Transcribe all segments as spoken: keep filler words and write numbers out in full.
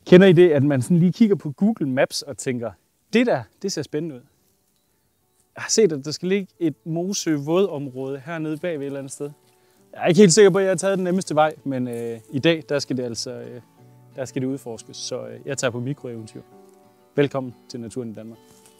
Kender I det, at man sådan lige kigger på Google Maps og tænker, det der, det ser spændende ud. Jeg har set, at der skal ligge et Mosø-vådområde hernede bagved et eller andet sted. Jeg er ikke helt sikker på, at jeg har taget den nemmeste vej, men øh, i dag, der skal det altså øh, der skal det udforskes, så øh, jeg tager på mikroeventyr. Velkommen til Naturen i Danmark.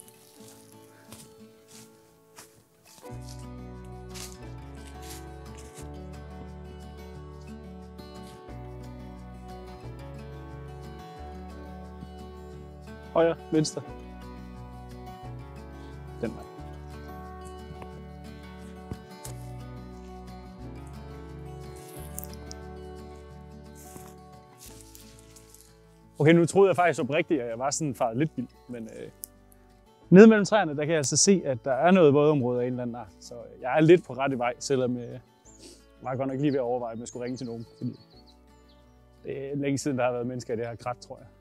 Højre, venstre. Den vej. Okay, nu troede jeg faktisk oprigtigt, at jeg var sådan faret lidt vild, men øh, nede mellem træerne, der kan jeg altså se, at der er noget vådområde af en eller anden art. Så øh, jeg er lidt på rette vej, selvom øh, jeg var godt nok lige ved at overveje, om jeg skulle ringe til nogen, fordi det er længe siden, der har været mennesker i det her krat, tror jeg.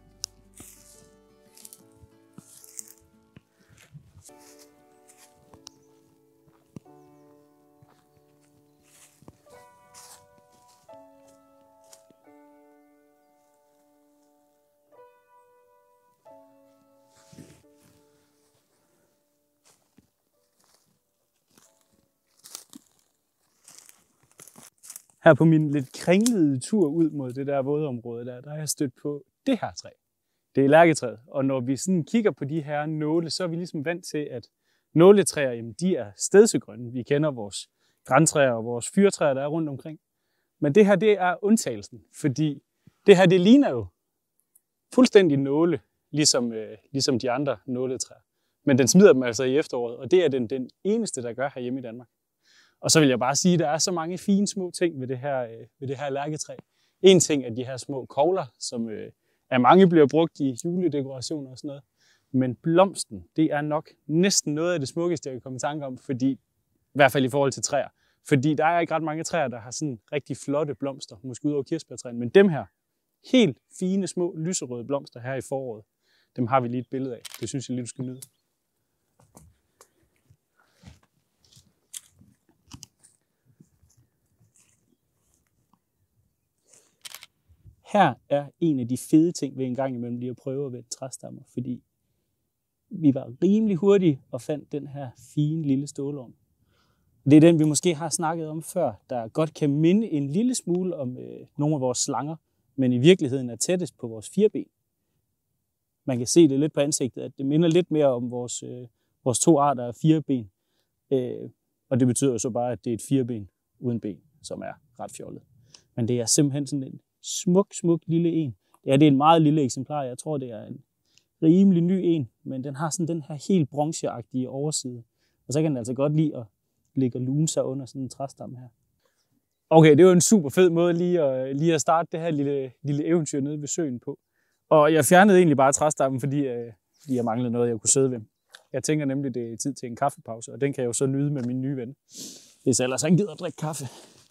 Her på min lidt kringlede tur ud mod det der vådområde, der, der er jeg stødt på det her træ. Det er lærketræet, og når vi sådan kigger på de her nåle, så er vi ligesom vant til, at nåletræer, jamen, de er stedsegrønne. Vi kender vores grantræer og vores fyrtræer, der er rundt omkring. Men det her, det er undtagelsen, fordi det her, det ligner jo fuldstændig nåle, ligesom, øh, ligesom de andre nåletræer. Men den smider dem altså i efteråret, og det er den, den eneste, der gør herhjemme i Danmark. Og så vil jeg bare sige, at der er så mange fine små ting ved det her, øh, ved det her lærketræ. En ting er de her små kogler, som øh, af mange bliver brugt i juledekorationer og sådan noget. Men blomsten, det er nok næsten noget af det smukkeste, jeg kan komme i tanke om, fordi, i hvert fald i forhold til træer. Fordi der er ikke ret mange træer, der har sådan rigtig flotte blomster, måske ud over kirsebærtræerne. Men dem her, helt fine små lyserøde blomster her i foråret, dem har vi lige et billede af. Det synes jeg lige, du skal nyde. Her er en af de fede ting ved en gang imellem lige at prøve at vende træstammer, fordi vi var rimelig hurtige og fandt den her fine lille stålorm. Det er den, vi måske har snakket om før, der godt kan minde en lille smule om øh, nogle af vores slanger, men i virkeligheden er tættest på vores fireben. Man kan se det lidt på ansigtet, at det minder lidt mere om vores, øh, vores to arter af fireben. Øh, og det betyder jo så bare, at det er et fireben uden ben, som er ret fjollet. Men det er simpelthen sådan en smuk, smuk lille en. Ja, det er en meget lille eksemplar. Jeg tror, det er en rimelig ny en, men den har sådan den her helt bronzeagtige overside. Og så kan den altså godt lide at ligge og lune sig under sådan en træstamme her. Okay, det var en super fed måde lige at, lige at starte det her lille, lille eventyr nede ved søen på. Og jeg fjernede egentlig bare træstammen, fordi, øh, fordi jeg manglede noget, jeg kunne sidde ved. Jeg tænker nemlig, det er tid til en kaffepause, og den kan jeg jo så nyde med min nye ven, hvis ellers han gider at drikke kaffe.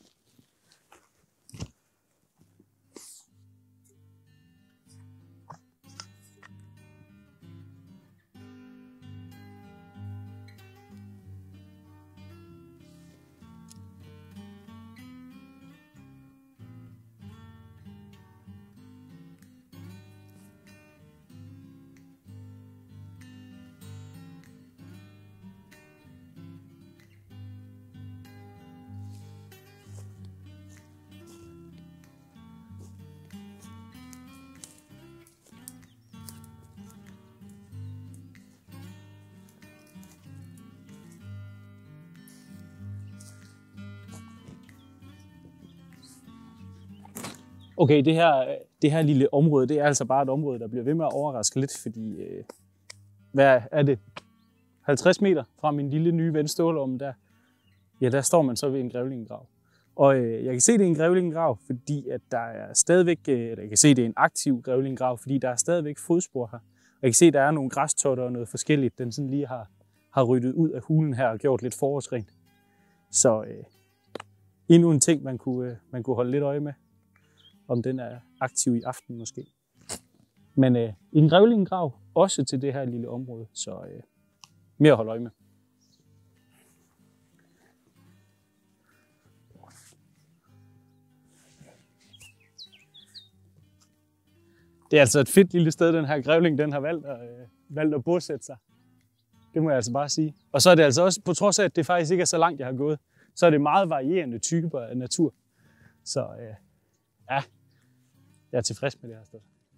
Okay, det her, det her lille område, det er altså bare et område, der bliver ved med at overraske lidt, fordi, øh, hvad er det, halvtreds meter fra min lille nye ven Stålormen der, ja, der står man så ved en grævlingegrav. Og øh, jeg kan se, det er en grævlingegrav, fordi at der er stadigvæk, øh, eller jeg kan se, det er en aktiv grævlingegrav, fordi der er stadigvæk fodspor her. Og jeg kan se, der er nogle græstotter og noget forskelligt, den sådan lige har, har ryddet ud af hulen her og gjort lidt forårsrent. Så øh, endnu en ting, man kunne, øh, man kunne holde lidt øje med. Om den er aktiv i aften måske. Men øh, en grævlingegrav også til det her lille område, så øh, mere at holde øje med. Det er altså et fedt lille sted, den her grævling, den har valgt at, øh, valgt at bosætte sig. Det må jeg altså bare sige. Og så er det altså også, på trods af, at det faktisk ikke er så langt, jeg har gået, så er det meget varierende typer af natur. Så øh, ja, jeg er tilfreds med det her sted.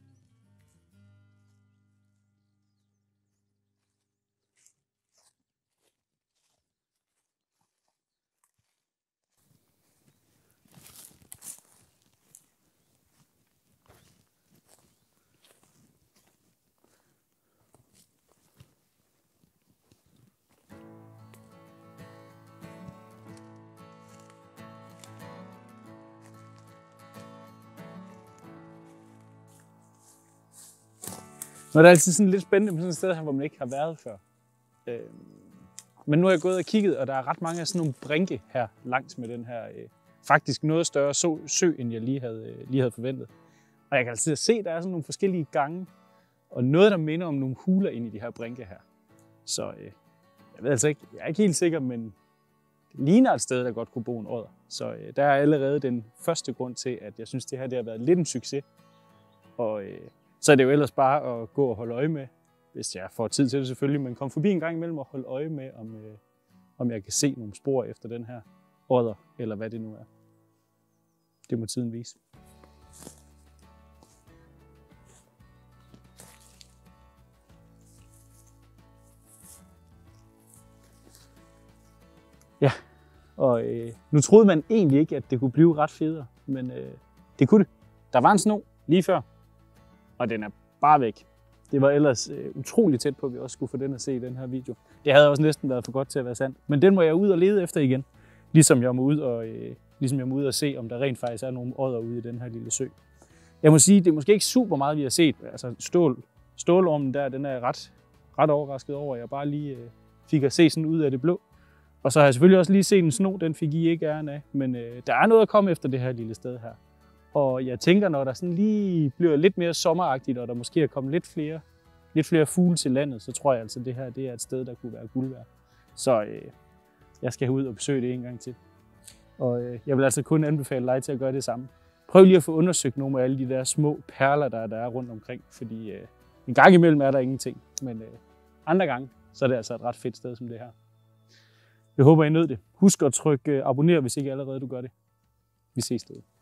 Nå, det er altid sådan lidt spændende med sådan et sted her, hvor man ikke har været før. Øh, men nu har jeg gået og kigget, og der er ret mange af sådan nogle brinke her langs med den her øh, faktisk noget større sø, sø end jeg lige havde, øh, lige havde forventet. Og jeg kan altid se, at der er sådan nogle forskellige gange, og noget, der minder om nogle huler ind i de her brinke her. Så øh, jeg ved altså ikke, jeg er ikke helt sikker, men det ligner et sted, der godt kunne bo en odder. Så øh, der er allerede den første grund til, at jeg synes, det her det har været lidt en succes. Og øh, så er det jo ellers bare at gå og holde øje med, hvis jeg får tid til det selvfølgelig, men kom forbi en gang imellem og holde øje med, om, øh, om jeg kan se nogle spor efter den her odder, eller hvad det nu er. Det må tiden vise. Ja, og øh, nu troede man egentlig ikke, at det kunne blive ret federe, men øh, det kunne det. Der var en sno lige før, og den er bare væk. Det var ellers øh, utroligt tæt på, at vi også skulle få den at se i den her video. Det havde også næsten været for godt til at være sandt. Men den må jeg ud og lede efter igen. Ligesom jeg må ud og, øh, ligesom jeg må ud og se, om der rent faktisk er nogle odder ude i den her lille sø. Jeg må sige, det er måske ikke super meget, vi har set. Altså stål, stålormen der, den er jeg ret, ret overrasket over. Jeg bare lige øh, fik at se sådan ud af det blå. Og så har jeg selvfølgelig også lige set en sno, den fik I ikke æren af. Men øh, der er noget at komme efter det her lille sted her. Og jeg tænker, når der sådan lige bliver lidt mere sommeragtigt, og der måske er kommet lidt flere, lidt flere fugle til landet, så tror jeg altså, at det her det er et sted, der kunne være guld værd. Så øh, jeg skal ud og besøge det en gang til. Og øh, jeg vil altså kun anbefale dig til at gøre det samme. Prøv lige at få undersøgt nogle af alle de der små perler, der, der er rundt omkring. Fordi øh, en gang imellem er der ingenting, men øh, andre gange, så er det altså et ret fedt sted som det her. Jeg håber, I nød det. Husk at trykke abonner, hvis ikke allerede du gør det. Vi ses derude.